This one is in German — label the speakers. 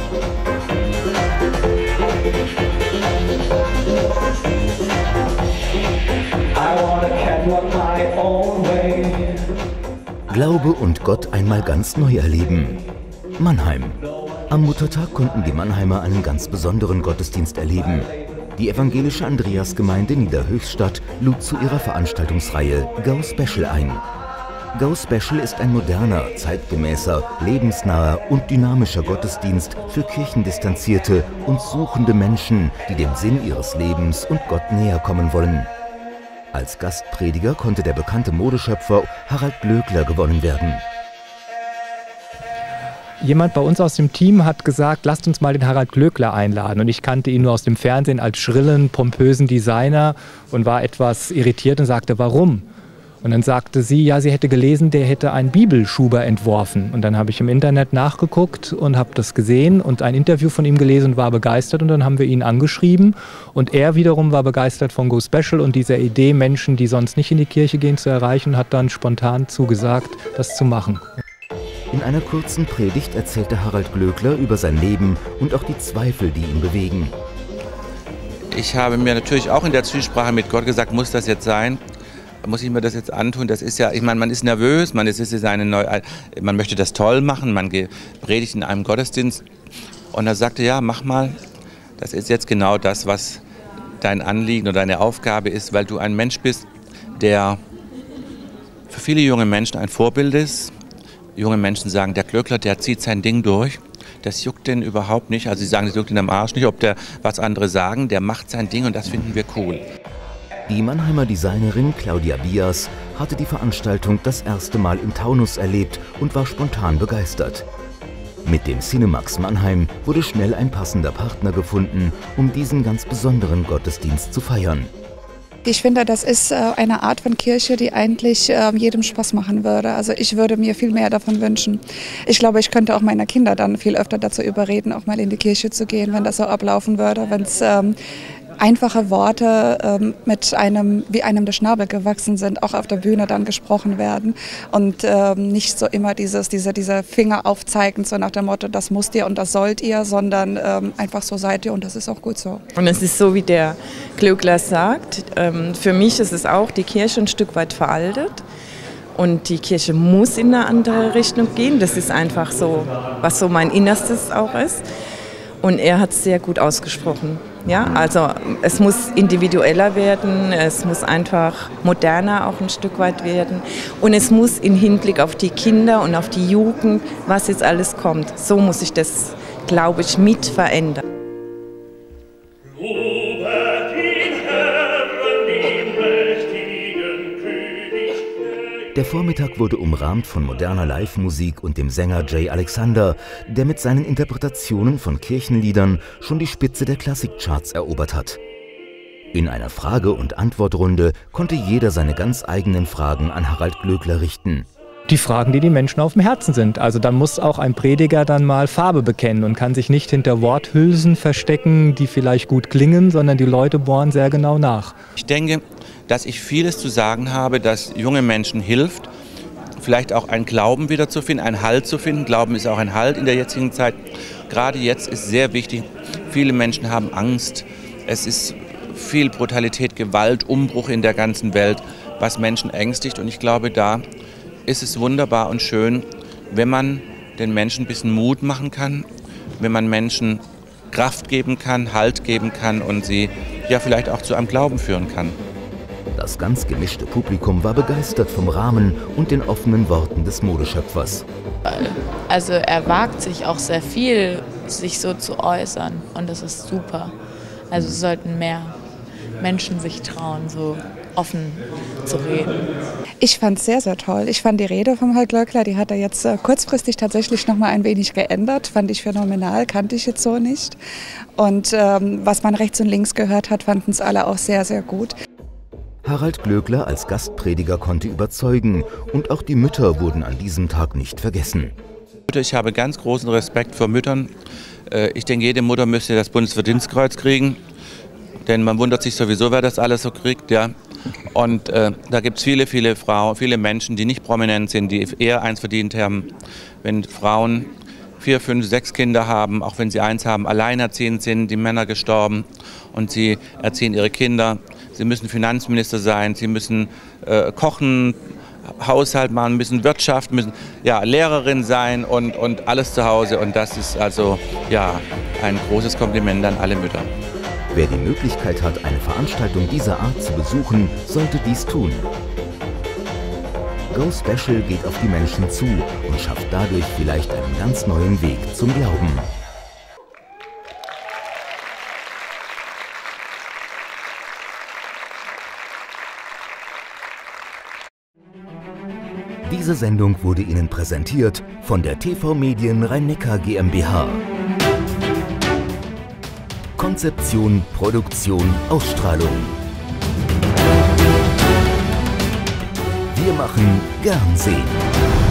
Speaker 1: Glaube und Gott einmal ganz neu erleben. Mannheim. Am Muttertag konnten die Mannheimer einen ganz besonderen Gottesdienst erleben. Die evangelische Andreasgemeinde Niederhöchstadt lud zu ihrer Veranstaltungsreihe Go Special ein. Go Special ist ein moderner, zeitgemäßer, lebensnaher und dynamischer Gottesdienst für kirchendistanzierte und suchende Menschen, die dem Sinn ihres Lebens und Gott näher kommen wollen. Als Gastprediger konnte der bekannte Modeschöpfer Harald Glöckler gewonnen werden.
Speaker 2: Jemand bei uns aus dem Team hat gesagt, lasst uns mal den Harald Glöckler einladen. Und ich kannte ihn nur aus dem Fernsehen als schrillen, pompösen Designer und war etwas irritiert und sagte, warum? Und dann sagte sie, ja, sie hätte gelesen, der hätte einen Bibelschuber entworfen. Und dann habe ich im Internet nachgeguckt und habe das gesehen und ein Interview von ihm gelesen und war begeistert. Und dann haben wir ihn angeschrieben. Und er wiederum war begeistert von Go Special und dieser Idee, Menschen, die sonst nicht in die Kirche gehen, zu erreichen, hat dann spontan zugesagt, das zu machen.
Speaker 1: In einer kurzen Predigt erzählte Harald Glöckler über sein Leben und auch die Zweifel, die ihn bewegen.
Speaker 3: Ich habe mir natürlich auch in der Zwiesprache mit Gott gesagt, muss das jetzt sein? Muss ich mir das jetzt antun? Das ist ja, ich meine, man ist nervös, man möchte das toll machen, man predigt in einem Gottesdienst. Und er sagte, ja, mach mal, das ist jetzt genau das, was dein Anliegen oder deine Aufgabe ist, weil du ein Mensch bist, der für viele junge Menschen ein Vorbild ist. Junge Menschen sagen, der Glöckler, der zieht sein Ding durch. Das juckt den überhaupt nicht. Also sie sagen, das juckt ihn am Arsch nicht, ob der was andere sagen. Der macht sein Ding und das finden wir cool.
Speaker 1: Die Mannheimer Designerin Claudia Bias hatte die Veranstaltung das erste Mal im Taunus erlebt und war spontan begeistert. Mit dem Cinemax Mannheim wurde schnell ein passender Partner gefunden, um diesen ganz besonderen Gottesdienst zu feiern.
Speaker 4: Ich finde, das ist eine Art von Kirche, die eigentlich jedem Spaß machen würde. Also ich würde mir viel mehr davon wünschen. Ich glaube, ich könnte auch meine Kinder dann viel öfter dazu überreden, auch mal in die Kirche zu gehen, wenn das so ablaufen würde, wenn es einfache Worte mit wie einem der Schnabel gewachsen sind, auch auf der Bühne dann gesprochen werden und nicht so immer dieser Finger aufzeigen, so nach dem Motto, das müsst ihr und das sollt ihr, sondern einfach so seid ihr und das ist auch gut so.
Speaker 5: Und es ist so, wie der Glöckler sagt, für mich ist es auch die Kirche ein Stück weit veraltet. Und die Kirche muss in eine andere Richtung gehen. Das ist einfach so, was so mein Innerstes auch ist. Und er hat es sehr gut ausgesprochen. Ja, also es muss individueller werden, es muss einfach moderner auch ein Stück weit werden. Und es muss im Hinblick auf die Kinder und auf die Jugend, was jetzt alles kommt, so muss sich das, glaube ich, mit verändern.
Speaker 1: Der Vormittag wurde umrahmt von moderner Live-Musik und dem Sänger Jay Alexander, der mit seinen Interpretationen von Kirchenliedern schon die Spitze der Klassikcharts erobert hat. In einer Frage- und Antwortrunde konnte jeder seine ganz eigenen Fragen an Harald Glöckler richten.
Speaker 2: Die Fragen, die die Menschen auf dem Herzen sind. Also da muss auch ein Prediger dann mal Farbe bekennen und kann sich nicht hinter Worthülsen verstecken, die vielleicht gut klingen, sondern die Leute bohren sehr genau nach.
Speaker 3: Ich denke, dass ich vieles zu sagen habe, das junge Menschen hilft, vielleicht auch einen Glauben wiederzufinden, einen Halt zu finden. Glauben ist auch ein Halt in der jetzigen Zeit. Gerade jetzt ist sehr wichtig, viele Menschen haben Angst. Es ist viel Brutalität, Gewalt, Umbruch in der ganzen Welt, was Menschen ängstigt. Und ich glaube, da ist es wunderbar und schön, wenn man den Menschen ein bisschen Mut machen kann, wenn man Menschen Kraft geben kann, Halt geben kann und sie ja vielleicht auch zu einem Glauben führen kann.
Speaker 1: Das ganz gemischte Publikum war begeistert vom Rahmen und den offenen Worten des Modeschöpfers.
Speaker 6: Also er wagt sich auch sehr viel, sich so zu äußern und das ist super. Also es sollten mehr Menschen sich trauen, so offen zu reden.
Speaker 4: Ich fand es sehr, sehr toll. Ich fand die Rede von Harald Glöckler, die hat er jetzt kurzfristig tatsächlich noch mal ein wenig geändert. Fand ich phänomenal, kannte ich jetzt so nicht. Und was man rechts und links gehört hat, fanden es alle auch sehr, sehr gut.
Speaker 1: Harald Glöckler als Gastprediger konnte überzeugen und auch die Mütter wurden an diesem Tag nicht vergessen.
Speaker 3: Ich habe ganz großen Respekt vor Müttern. Ich denke, jede Mutter müsste das Bundesverdienstkreuz kriegen, denn man wundert sich sowieso, wer das alles so kriegt. Ja. Und da gibt es viele Frauen, viele Menschen, die nicht prominent sind, die eher eins verdient haben, wenn Frauen 4, 5, 6 Kinder haben, auch wenn sie eins haben, alleinerziehend sind, die Männer gestorben und sie erziehen ihre Kinder. Sie müssen Finanzminister sein, sie müssen kochen, Haushalt machen, müssen Wirtschaft, müssen ja, Lehrerin sein und alles zu Hause. Und das ist also ja, ein großes Kompliment an alle Mütter.
Speaker 1: Wer die Möglichkeit hat, eine Veranstaltung dieser Art zu besuchen, sollte dies tun. Go Special geht auf die Menschen zu und schafft dadurch vielleicht einen ganz neuen Weg zum Glauben. Diese Sendung wurde Ihnen präsentiert von der TV Medien Rhein-Neckar GmbH. Konzeption, Produktion, Ausstrahlung. Wir machen gern sehen.